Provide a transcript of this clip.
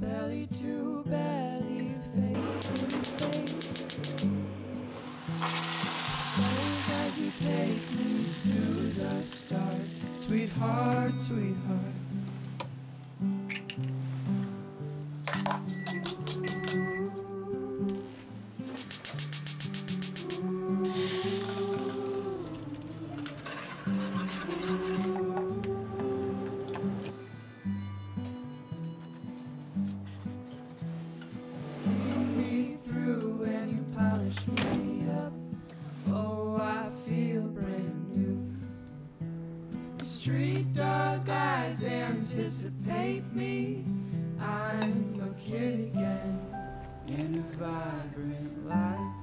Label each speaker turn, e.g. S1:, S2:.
S1: belly to belly, face to face. Close as you take me to the start, sweetheart, sweetheart. Street dog eyes anticipate me. I'm a kid again in a vibrant light.